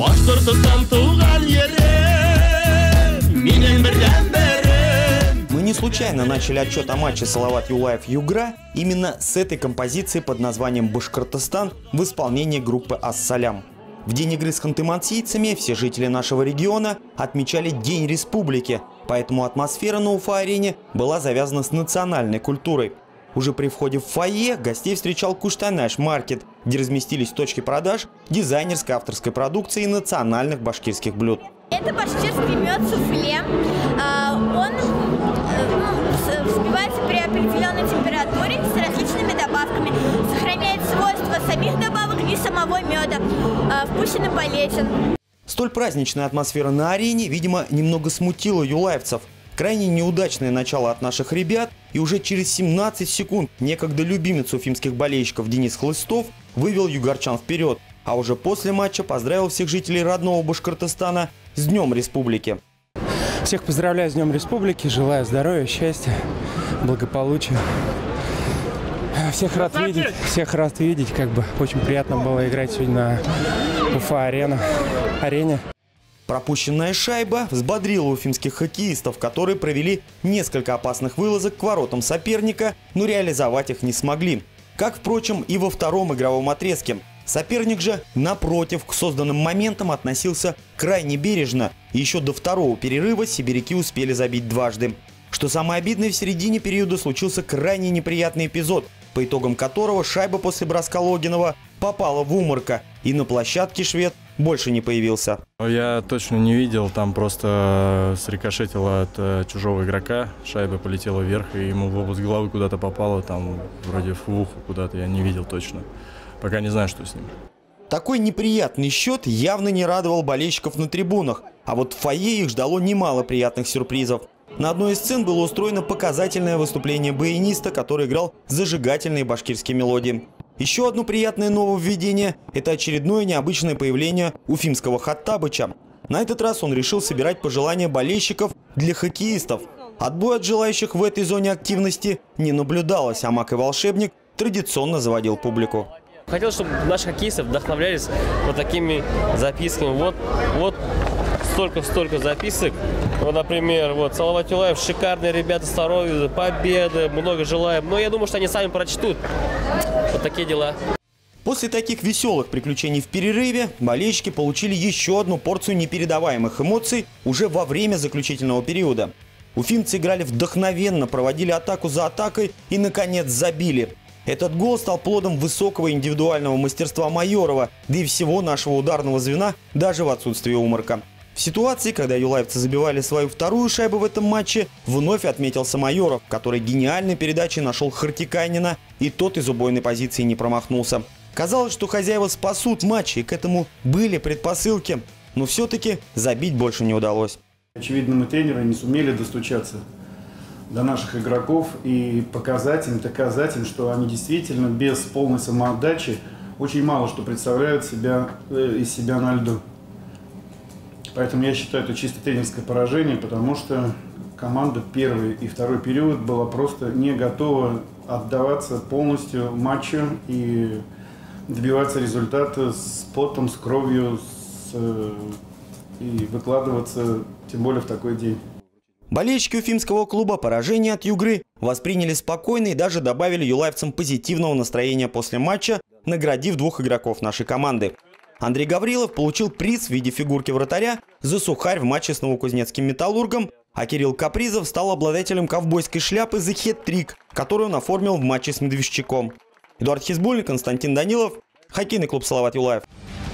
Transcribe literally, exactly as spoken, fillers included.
Мы не случайно начали отчет о матче Салават Юлаев-Югра именно с этой композиции под названием «Башкортостан» в исполнении группы «Ас-Салям». В день игры с ханты-мансийцами все жители нашего региона отмечали День Республики, поэтому атмосфера на Уфа-арене была завязана с национальной культурой. Уже при входе в фойе гостей встречал Куштанаш-маркет, где разместились точки продаж дизайнерской авторской продукции и национальных башкирских блюд. Это башкирский мед суфле. Он взбивается при определенной температуре с различными добавками. Сохраняет свойства самих добавок и самого меда. Вкусен и полезен. Столь праздничная атмосфера на арене, видимо, немного смутила юлаевцев. Крайне неудачное начало от наших ребят, и уже через семнадцать секунд некогда любимец уфимских болельщиков Денис Хлыстов вывел югорчан вперед, а уже после матча поздравил всех жителей родного Башкортостана с Днем Республики. Всех поздравляю с Днем Республики, желаю здоровья, счастья, благополучия. Всех рад видеть, всех рад видеть, как бы очень приятно было играть сегодня на Уфа-арене. арене. Пропущенная шайба взбодрила уфимских хоккеистов, которые провели несколько опасных вылазок к воротам соперника, но реализовать их не смогли. Как, впрочем, и во втором игровом отрезке. Соперник же, напротив, к созданным моментам относился крайне бережно. И еще до второго перерыва сибиряки успели забить дважды. Что самое обидное, в середине периода случился крайне неприятный эпизод, по итогам которого шайба после броска Логинова попала в Умарка, и на площадке швед больше не появился. Я точно не видел, там просто срикошетило от э, чужого игрока, шайба полетела вверх, и ему в область головы куда-то попало, там вроде в ухо куда-то, я не видел точно. Пока не знаю, что с ним. Такой неприятный счет явно не радовал болельщиков на трибунах, а вот в фойе их ждало немало приятных сюрпризов. На одной из сцен было устроено показательное выступление баяниста, который играл зажигательные башкирские мелодии. Еще одно приятное нововведение – это очередное необычное появление уфимского Хаттабыча. На этот раз он решил собирать пожелания болельщиков для хоккеистов. Отбоя от желающих в этой зоне активности не наблюдалось, а маг и волшебник традиционно заводил публику. Хотел, чтобы наши хоккеисты вдохновлялись вот такими записками. Вот, вот столько-столько записок. Вот, например, вот Салават Юлаев, шикарные ребята, здоровья, победы, много желаем. Но я думаю, что они сами прочтут. Вот такие дела. После таких веселых приключений в перерыве болельщики получили еще одну порцию непередаваемых эмоций уже во время заключительного периода. Уфимцы играли вдохновенно, проводили атаку за атакой и, наконец, забили. Этот гол стал плодом высокого индивидуального мастерства Майорова, да и всего нашего ударного звена, даже в отсутствии Умарка. В ситуации, когда юлаевцы забивали свою вторую шайбу в этом матче, вновь отметился Майоров, который гениальной передачей нашел Хартикайнина, и тот из убойной позиции не промахнулся. Казалось, что хозяева спасут матч, и к этому были предпосылки, но все-таки забить больше не удалось. Очевидно, мы тренеры не сумели достучаться до наших игроков и показать им, доказать им, что они действительно без полной самоотдачи очень мало что представляют себя, э, из себя на льду. Поэтому я считаю, это чисто тренерское поражение, потому что команда первый и второй период была просто не готова отдаваться полностью матчу и добиваться результата с потом, с кровью, с, э, и выкладываться, тем более в такой день. Болельщики уфимского клуба поражение от Югры восприняли спокойно и даже добавили юлаевцам позитивного настроения после матча, наградив двух игроков нашей команды. Андрей Гаврилов получил приз в виде фигурки вратаря за сухарь в матче с новокузнецким «Металлургом», а Кирилл Капризов стал обладателем ковбойской шляпы за хет-трик, которую он оформил в матче с Медвежчаком. Эдуард Хизбульный, Константин Данилов, хоккейный клуб «Салават Юлаев».